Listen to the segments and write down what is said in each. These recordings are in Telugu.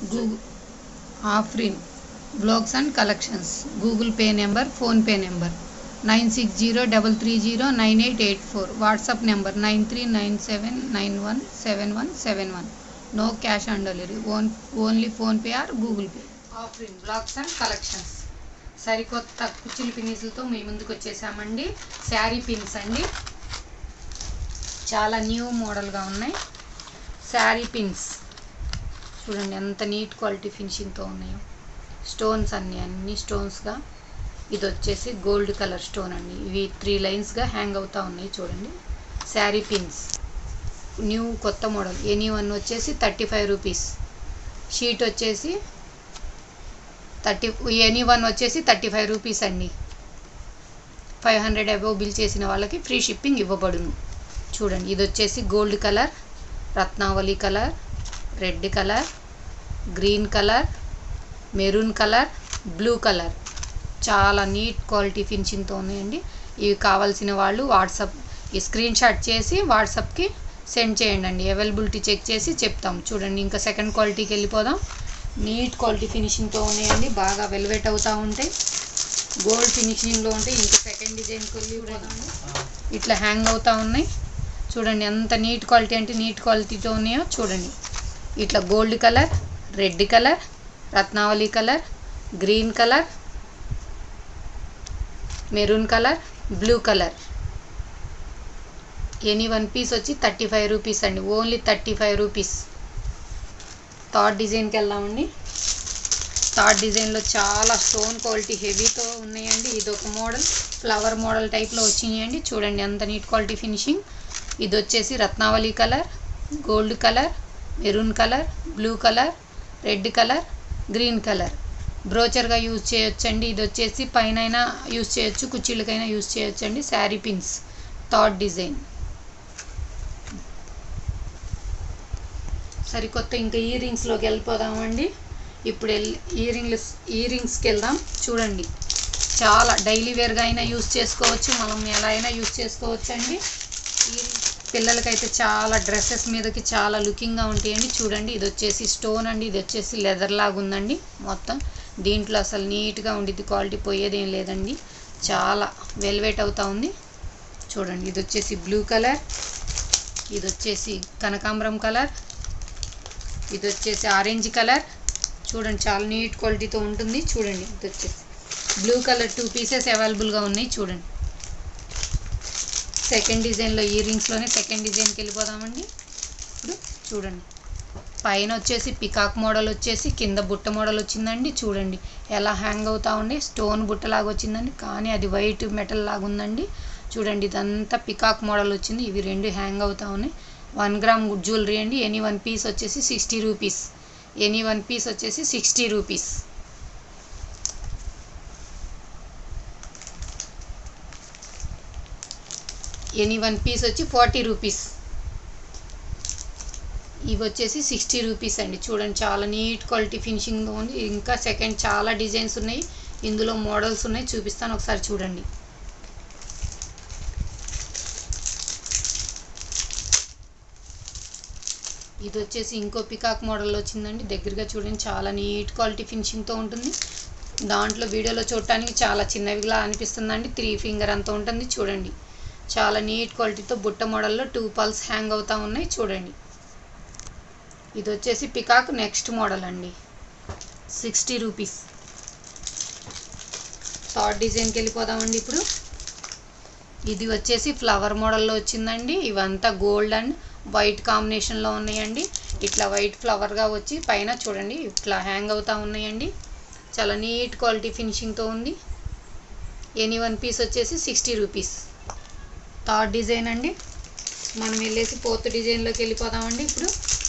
Google Afrin Vlogs and Collections. Google Pay number, Phone Pay number 960-330-9884. WhatsApp number 9397917171. No cash on delivery. Only Phone Pay or Google Pay. Afrin Vlogs and Collections. సరికొత్త కుచ్చిలి పిన్నిస్లతో మీ ముందుకు వచ్చేసామండి. శారీ పిన్స్ అండి, చాలా న్యూ మోడల్గా ఉన్నాయి. శారీ పిన్స్ చూడండి ఎంత నీట్ క్వాలిటీ ఫినిషింగ్తో ఉన్నాయో. స్టోన్స్ అన్ని స్టోన్స్గా, ఇది వచ్చేసి గోల్డ్ కలర్ స్టోన్ అండి. ఇవి 3 లైన్స్గా హ్యాంగ్ అవుతూ ఉన్నాయి చూడండి. శారీ పిన్స్ న్యూ కొత్త మోడల్. ఎనీ వన్ వచ్చేసి 35 రూపీస్. షీట్ వచ్చేసి ఎనీ వన్ వచ్చేసి 35 రూపీస్ అండి. 500 అబోవ్ బిల్ చేసిన వాళ్ళకి ఫ్రీ షిప్పింగ్ ఇవ్వబడును. చూడండి ఇది వచ్చేసి gold colour, Ratnavali colour, red colour, green colour, maroon colour, blue colour. చాలా నీట్ క్వాలిటీ ఫినిషింగ్తో ఉన్నాయండి. ఇవి కావాల్సిన వాళ్ళు వాట్సాప్ ఈ స్క్రీన్ షాట్ చేసి వాట్సాప్కి సెండ్ చేయండి అండి. అవైలబిలిటీ చెక్ చేసి చెప్తాం. చూడండి ఇంకా సెకండ్ క్వాలిటీకి వెళ్ళిపోదాం. నీట్ క్వాలిటీ ఫినిషింగ్తో ఉన్నాయండి. బాగా వెల్వెట్ అవుతూ ఉంటాయి, గోల్డ్ ఫినిషింగ్లో ఉంటాయి. ఇంకా సెకండ్ డిజైన్కి వెళ్ళిపోదామండి. ఇట్లా హ్యాంగ్ అవుతూ ఉన్నాయి చూడండి. ఎంత నీట్ క్వాలిటీ అంటే నీట్ క్వాలిటీతో ఉన్నాయో చూడండి. ఇట్లా gold colour, red colour, Ratnavali colour, green colour, maroon colour, blue colour. Any one piece వచ్చి 35 రూపీస్ అండి. Only 35 rupees. థర్డ్ డిజైన్కి వెళ్దామండి. థర్డ్ డిజైన్లో చాలా స్టోన్ క్వాలిటీ హెవీతో ఉన్నాయండి. ఇది ఒక మోడల్, ఫ్లవర్ మోడల్ టైప్లో వచ్చినాయండి. చూడండి ఎంత నీట్ క్వాలిటీ ఫినిషింగ్. ఇది వచ్చేసి Ratnavali colour, gold colour, maroon colour, blue colour, red colour, green colour. బ్రోచర్గా యూజ్ చేయొచ్చండి. ఇది వచ్చేసి పైన యూజ్ చేయొచ్చు, కుర్చీలకైనా యూజ్ చేయొచ్చండి. Sari pins third design. సరికొత్త ఇంకా ఇయర్ రింగ్స్లోకి వెళ్ళిపోదామండి. ఇప్పుడు ఇయర్ రింగ్స్కి వెళ్దాం. చూడండి చాలా డైలీ వేర్గా అయినా యూజ్ చేసుకోవచ్చు, మనం ఎలా అయినా యూజ్ చేసుకోవచ్చు అండి. పిల్లలకైతే చాలా డ్రెస్సెస్ మీదకి చాలా లుకింగ్గా ఉంటాయండి. చూడండి ఇది వచ్చేసి స్టోన్ అండి, ఇది వచ్చేసి లెదర్ లాగా ఉందండి. మొత్తం దీంట్లో అసలు నీట్గా ఉండిద్ది, క్వాలిటీ పోయేదేం లేదండి. చాలా వెల్వెట్ అవుతూ ఉంది చూడండి. ఇది వచ్చేసి బ్లూ కలర్, ఇది వచ్చేసి కనకాంబరం కలర్, ఇది వచ్చేసి ఆరెంజ్ కలర్. చూడండి చాలా నీట్ క్వాలిటీతో ఉంటుంది. చూడండి ఇది వచ్చేసి బ్లూ కలర్ 2 పీసెస్ అవైలబుల్గా ఉన్నాయి. చూడండి సెకండ్ డిజైన్లో ఇయర్ రింగ్స్లోనే సెకండ్ డిజైన్కి వెళ్ళిపోదామండి. ఇప్పుడు చూడండి పైన వచ్చేసి పికాక్ మోడల్ వచ్చేసి కింద బుట్ట మోడల్ వచ్చిందండి. చూడండి ఎలా హ్యాంగ్ అవుతూ ఉండే, స్టోన్ బుట్టలాగా వచ్చిందండి, కానీ అది వైట్ మెటల్ లాగా ఉందండి. చూడండి ఇదంతా పికాక్ మోడల్ వచ్చింది. ఇవి 2 హ్యాంగ్ అవుతూ ఉన్నాయి. 1 గ్రామ్ జ్యువెలరీ అండి. ఎనీ వన్ పీస్ వచ్చేసి 60 రూపీస్. ఎనీ వన్ పీస్ వచ్చేసి 60 రూపీస్. ఎనీ వన్ పీస్ వచ్చి 40 రూపీస్. ఇవి వచ్చేసి 60 రూపీస్ అండి. చూడండి చాలా నీట్ క్వాలిటీ ఫినిషింగ్లో ఉంది. ఇంకా సెకండ్ చాలా డిజైన్స్ ఉన్నాయి, ఇందులో మోడల్స్ ఉన్నాయి, చూపిస్తాను ఒకసారి చూడండి. ఇది వచ్చేసి ఇంకో పికాక్ మోడల్ వచ్చిందండి. దగ్గరగా చూడండి చాలా నీట్ క్వాలిటీ ఫినిషింగ్తో ఉంటుంది. దాంట్లో వీడియోలో చూడటానికి చాలా చిన్నవిలా అనిపిస్తుందండి. 3 ఫింగర్ అంత ఉంటుంది. చూడండి చాలా నీట్ క్వాలిటీతో బుట్ట మోడల్లో 2 పల్స్ హ్యాంగ్ అవుతూ ఉన్నాయి. చూడండి ఇది వచ్చేసి పికాక్ నెక్స్ట్ మోడల్ అండి. 60 రూపీస్. థర్డ్ డిజైన్కి వెళ్ళిపోదామండి. ఇప్పుడు ఇది వచ్చేసి ఫ్లవర్ మోడల్లో వచ్చిందండి. ఇవంతా గోల్డ్ అండ్ వైట్ కాంబినేషన్లో ఉన్నాయండి. ఇట్లా వైట్ ఫ్లవర్గా వచ్చి పైన చూడండి ఇట్లా హ్యాంగ్ అవుతూ ఉన్నాయండి. చాలా నీట్ క్వాలిటీ ఫినిషింగ్తో ఉంది. ఎనీ వన్ పీస్ వచ్చేసి 60 రూపీస్. థర్డ్ డిజైన్ అండి. మనం వెళ్ళేసి ఫోర్త్ డిజైన్లోకి వెళ్ళిపోదామండి. ఇప్పుడు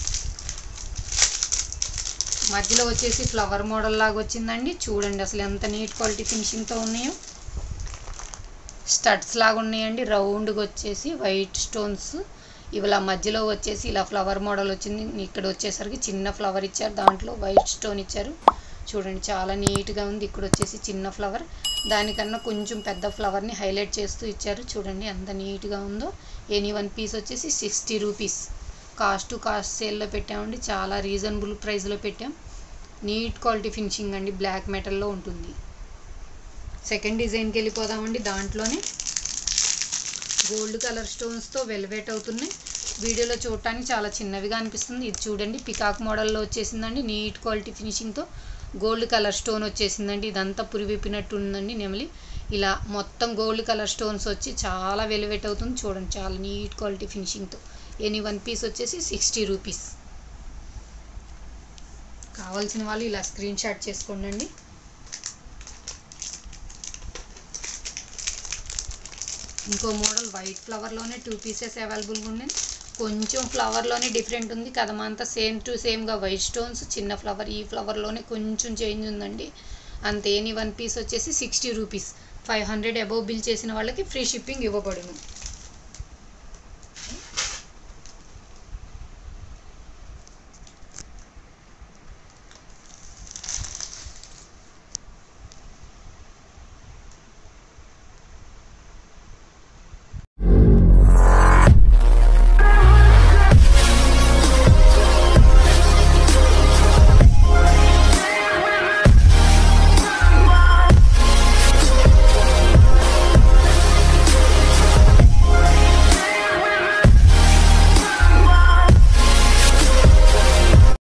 మధ్యలో వచ్చేసి ఫ్లవర్ మోడల్ లాగా వచ్చిందండి. చూడండి అసలు ఎంత నీట్ క్వాలిటీ ఫినిషింగ్తో ఉన్నాయో. స్టడ్స్ లాగా ఉన్నాయండి. రౌండ్గా వచ్చేసి వైట్ స్టోన్స్, ఇవిలా మధ్యలో వచ్చేసి ఇలా ఫ్లవర్ మోడల్ వచ్చింది. ఇక్కడ వచ్చేసరికి చిన్న ఫ్లవర్ ఇచ్చారు, దాంట్లో వైట్ స్టోన్ ఇచ్చారు. చూడండి చాలా నీట్గా ఉంది. ఇక్కడ వచ్చేసి చిన్న ఫ్లవర్, దానికన్నా కొంచెం పెద్ద ఫ్లవర్ని హైలైట్ చేస్తూ ఇచ్చారు. చూడండి ఎంత నీట్గా ఉందో. ఎనీ వన్ పీస్ వచ్చేసి 60 రూపీస్. కాస్ట్ సేల్లో పెట్టామండి, చాలా రీజనబుల్ ప్రైస్లో పెట్టాం. నీట్ క్వాలిటీ ఫినిషింగ్ అండి, బ్లాక్ మెటల్లో ఉంటుంది. సెకండ్ డిజైన్కి వెళ్ళిపోదామండి. దాంట్లోనే గోల్డ్ కలర్ స్టోన్స్తో వెల్వెట్ అవుతున్నాయి. వీడియోలో చూడటానికి చాలా చిన్నవిగా అనిపిస్తుంది. ఇది చూడండి, పికాక్ మోడల్లో వచ్చేసిందండి. నీట్ క్వాలిటీ ఫినిషింగ్తో గోల్డ్ కలర్ స్టోన్ వచ్చేసిందండి. ఇదంతా పురి విప్పినట్టు ఉందండి నెమలి. ఇలా మొత్తం గోల్డ్ కలర్ స్టోన్స్ వచ్చి చాలా వెల్వెట్ అవుతుంది. చూడండి, చాలా నీట్ క్వాలిటీ ఫినిషింగ్తో. ఎనీ వన్ పీస్ వచ్చేసి 60 రూపీస్. కావాల్సిన వాళ్ళు ఇలా స్క్రీన్ షాట్ చేసుకోండి. ఇంకో మోడల్ వైట్ ఫ్లవర్లోనే 2 పీసెస్ అవైలబుల్గా ఉన్నాయి. కొంచెం ఫ్లవర్లోనే డిఫరెంట్ ఉంది. కదమంతా సేమ్ టు సేమ్గా వైట్ స్టోన్స్, చిన్న ఫ్లవర్. ఈ ఫ్లవర్లోనే కొంచెం చేంజ్ ఉందండి అంతే. ఎనీ వన్ పీస్ వచ్చేసి 60 రూపీస్. 500 అబోవ్ బిల్ చేసిన వాళ్ళకి ఫ్రీ షిప్పింగ్ ఇవ్వబడును.